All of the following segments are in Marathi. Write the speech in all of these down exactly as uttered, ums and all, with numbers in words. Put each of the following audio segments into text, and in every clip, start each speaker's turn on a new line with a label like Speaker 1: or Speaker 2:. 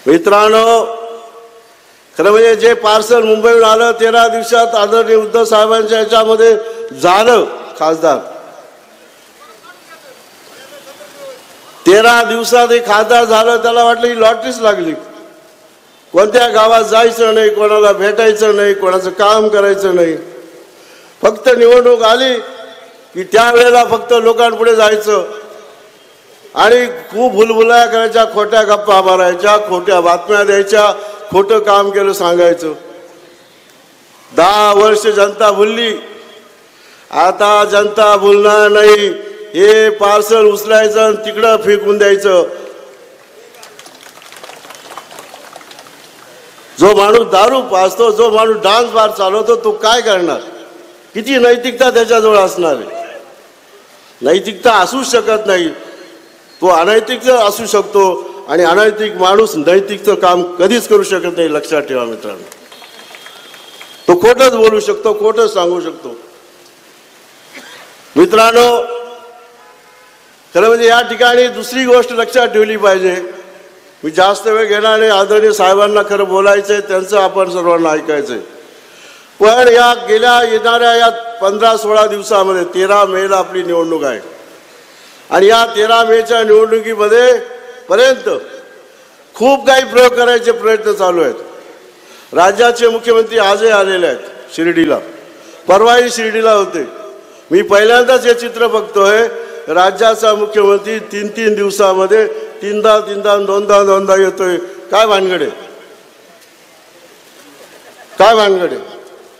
Speaker 1: मित्रांनो, खरं म्हणजे जे पार्सल मुंबईहून आलं तेरा दिवसात आदरणीय उद्धव साहेबांच्या याच्यामध्ये झालं खासदार. तेरा दिवसात एक खासदार झालं. त्याला वाटलं ही लॉटरीच लागली. कोणत्या गावात जायचं नाही, कोणाला भेटायचं नाही, कोणाचं काम करायचं नाही. फक्त निवडणूक आली की त्यावेळेला फक्त लोकांपुढे जायचं आणि खूप भुलभुलाया करायच्या, खोट्या गप्पा मारायच्या, खोट्या बातम्या द्यायच्या, खोटं काम केलं सांगायचं. दहा वर्ष जनता भुलली. आता जनता भुलणार नाही. हे पार्सल उचलायचं आणि तिकडं फेकून द्यायचं. जो माणूस दारू पाजतो, जो माणूस डान्स बार चालवतो, तो काय करणार? किती नैतिकता त्याच्याजवळ असणार आहे? नैतिकता असूच शकत नाही. तो अनैतिक असू शकतो आणि अनैतिक माणूस नैतिकचं काम कधीच करू शकत नाही. लक्षात ठेवा मित्रांनो. तो खोटंच बोलू शकतो, खोटंच सांगू शकतो. मित्रांनो, खरं म्हणजे या ठिकाणी दुसरी गोष्ट लक्षात ठेवली पाहिजे. मी जास्त वेळ घेणार नाही. आदरणीय साहेबांना खरं बोलायचंय, त्यांचं आपण सर्वांना ऐकायचंय. पण या गेल्या येणाऱ्या या पंधरा सोळा दिवसामध्ये तेरा मेला आपली निवडणूक आहे आणि या तेरा मेच्या निवडणुकीमध्ये पर्यंत खूप काही प्रयोग करायचे प्रयत्न चालू आहेत. राज्याचे मुख्यमंत्री आजही आलेले आहेत शिर्डीला. परवाही शिर्डीला होते. मी पहिल्यांदाच हे चित्र बघतोय. राज्याचा मुख्यमंत्री तीन तीन दिवसामध्ये तीनदा तीनदा दोनदा दोनदा येतोय. काय भानगड आहे? काय भानगड आहे?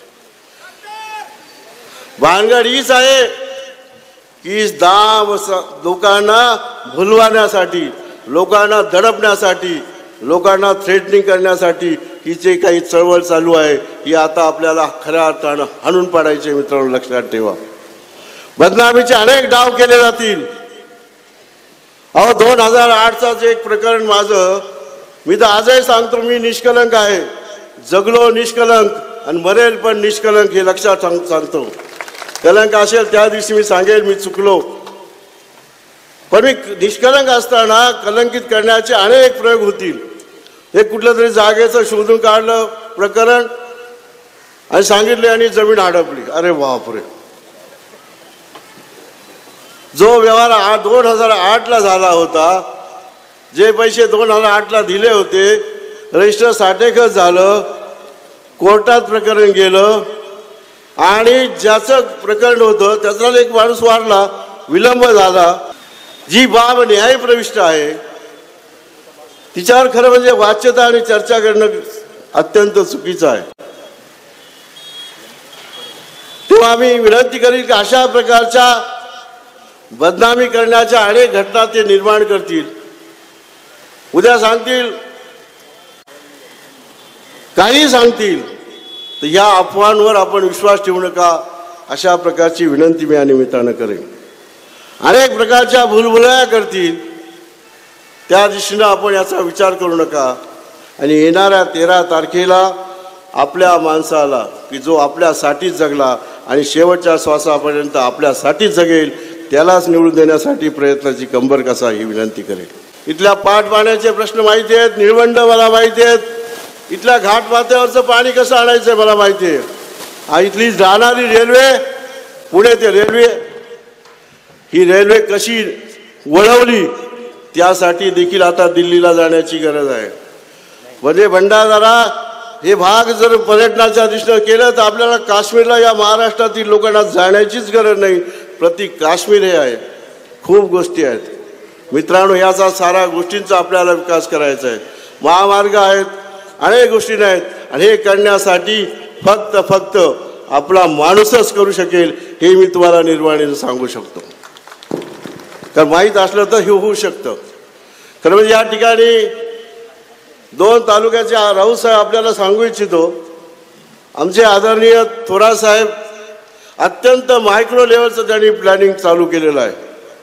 Speaker 1: भानगड हीच आहे की दहा लोकांना भुलवण्यासाठी, लोकांना दडपण्यासाठी, लोकांना थ्रेटनिंग करण्यासाठी ही जे काही चळवळ चालू आहे ही आता आपल्याला खऱ्या अर्थानं हाणून पाडायची. मित्रांनो, लक्षात ठेवा. बदनामीचे अनेक डाव केले जातील. अहो, दोन हजार आठचा जे एक प्रकरण माझं, मी तर आजही सांगतो, मी निष्कलंक आहे. जगलो निष्कलंक आणि मरेल पण निष्कलंक, हे लक्षात सांगतो. कलंक असेल त्या दिवशी मी सांगेल मी चुकलो. पण मी निष्कलंक असताना कलंकित करण्याचे अनेक प्रयोग होतील. हे कुठलं तरी जागेचं शोधून काढलं प्रकरण आणि सांगितले आणि जमीन हडपली. अरे बापरे. जो व्यवहार दोन हजार आठला झाला होता, जे पैसे दोन हजार आठला दिले होते, रजिस्टर साठेखत झालं, कोर्टात प्रकरण गेलं आणि ज्याचं प्रकरण होतं त्याचा एक माणूस वारला, विलंब झाला. जी बाब न्यायप्रविष्ट आहे तिच्यावर खरं म्हणजे वाच्यता आणि चर्चा करणं अत्यंत चुकीचं आहे. तेव्हा मी विनंती करीन की अशा प्रकारच्या बदनामी करण्याच्या अनेक घटना ते निर्माण करतील. उद्या सांगतील, काही सांगतील, तर या अफवांवर आपण विश्वास ठेवू नका. अशा प्रकारची विनंती मी या निमित्तानं करेन. अनेक प्रकारच्या भुलभुलया करतील, त्या दिशेनं आपण याचा विचार करू नका. आणि येणाऱ्या तेरा तारखेला आपल्या माणसाला की जो आपल्यासाठीच जगला आणि शेवटच्या श्वासापर्यंत आपल्यासाठीच जगेल, त्यालाच निवडून देण्यासाठी प्रयत्नाची कंबर कसा ही विनंती करेल. इथल्या पाटपाण्याचे प्रश्न माहिती आहेत, निळवंड मला माहिती आहेत. इथल्या घाटमाथ्यावरचं पाणी कसं आणायचं मला माहिती आहे. इथली जाणारी रेल्वे, पुणे ते रेल्वे, ही रेल्वे कशी वळवली त्यासाठी देखील आता दिल्लीला जाण्याची गरज आहे. म्हणजे भंडारदरा हे भाग जर पर्यटनाच्या दृष्टीनं केलं तर आपल्याला काश्मीरला, या महाराष्ट्रातील लोकांना जाण्याचीच गरज नाही. प्रति काश्मीर हे आहे. खूप गोष्टी आहेत मित्रांनो. याचा सारा गोष्टींचा आपल्याला विकास करायचा आहे. महामार्ग आहेत, अनेक गोष्टी नाहीत. आणि हे करण्यासाठी फक्त फक्त आपला माणूसच करू शकेल हे मी तुम्हाला निर्वाणीनं सांगू शकतो. कारण माहीत असलं तर हे होऊ शकतं. खरं म्हणजे या ठिकाणी दोन तालुक्याचे राऊत साहेब आपल्याला सांगू इच्छितो. आमचे आदरणीय थोरात साहेब अत्यंत मायक्रो लेवलचं त्यांनी प्लॅनिंग चालू केलेलं आहे.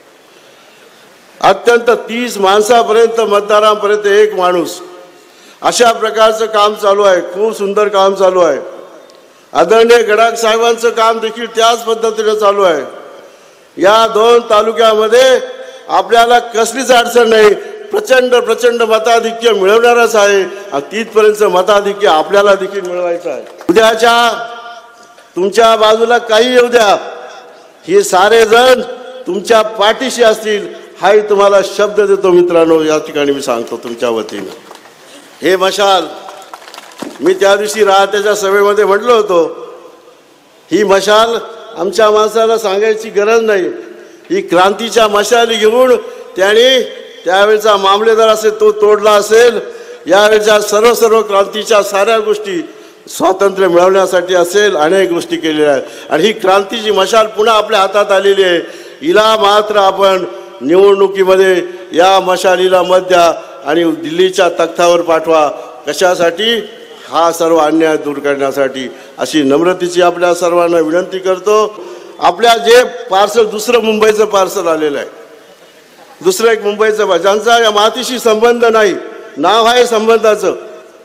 Speaker 1: अत्यंत तीस माणसापर्यंत, मतदारांपर्यंत एक माणूस, अशा प्रकारचं काम चालू आहे. खूप सुंदर काम चालू आहे. आदरणीय गडाख साहेबांचं काम देखील त्याच पद्धतीने चालू आहे. या दोन तालुक्यामध्ये आपल्याला कसलीच अडचण नाही. प्रचंड प्रचंड मताधिक्य मिळवणारच आहे आणि तिथपर्यंत मताधिक्य आपल्याला देखील मिळवायचं आहे. उद्याच्या तुमच्या बाजूला काही येऊ द्या, हे सारे जण तुमच्या पाठीशी असतील हाही तुम्हाला शब्द देतो मित्रांनो. या ठिकाणी मी सांगतो तुमच्या वतीनं, हे मशाल मी त्या दिवशी राहत्याच्या सभेमध्ये म्हटलो होतो, ही मशाल आमच्या माणसाला सांगायची गरज नाही. ही क्रांतीच्या मशाली घेऊन त्याने त्यावेळेचा मामलेदार असेल तो तोडला असेल, यावेळेच्या सर्व सर्व क्रांतीच्या साऱ्या गोष्टी स्वातंत्र्य मिळवण्यासाठी असेल अनेक गोष्टी केलेल्या आहेत. आणि ही क्रांतीची मशाल पुन्हा आपल्या हातात आलेली आहे. हिला मात्र आपण निवडणुकीमध्ये या मशालीला मत द्या आणि दिल्लीच्या तख्तावर पाठवा. कशासाठी? हा सर्व अन्याय दूर करण्यासाठी. अशी नम्रतेची आपल्या सर्वांना विनंती करतो. आपल्या जे पार्सल दुसरं मुंबईचं पार्सल आलेलं आहे, दुसरं एक मुंबईचं, ज्यांचा या मातीशी संबंध नाही, नाव आहे संबंधाचं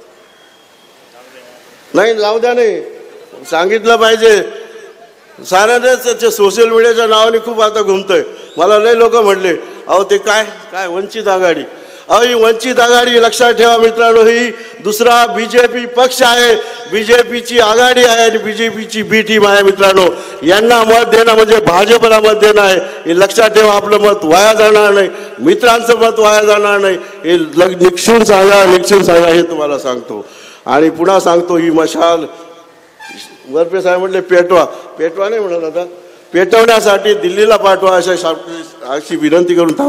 Speaker 1: नाही, जाऊ द्या, नाही सांगितलं पाहिजे. साऱ्यानेच त्याचे सोशल मीडियाच्या नावाने खूप आता घुमतोय. मला लय लोक म्हटले, अहो ते काय काय वंचित आघाडी. अहो ही वंचित आघाडी लक्षात ठेवा मित्रांनो, ही दुसरा बीजेपी पक्ष आहे, बीजेपीची आघाडी आहे आणि बीजेपीची बी टीम आहे मित्रांनो. यांना मत देणं म्हणजे भाजपला मत देणं आहे. हे लक्षात ठेवा. आपलं मत वाया जाणार नाही, मित्रांचं मत वाया जाणार नाही. हे निक्षून सांगा, निक्षून सांगा, हे तुम्हाला सांगतो. आणि पुन्हा सांगतो, ही मशाल वरपे साहेब म्हटले पेटवा, पेटवा नाही म्हणत आता, पेटवण्यासाठी दिल्लीला पाठवा अशा अशी विनंती करून थांब.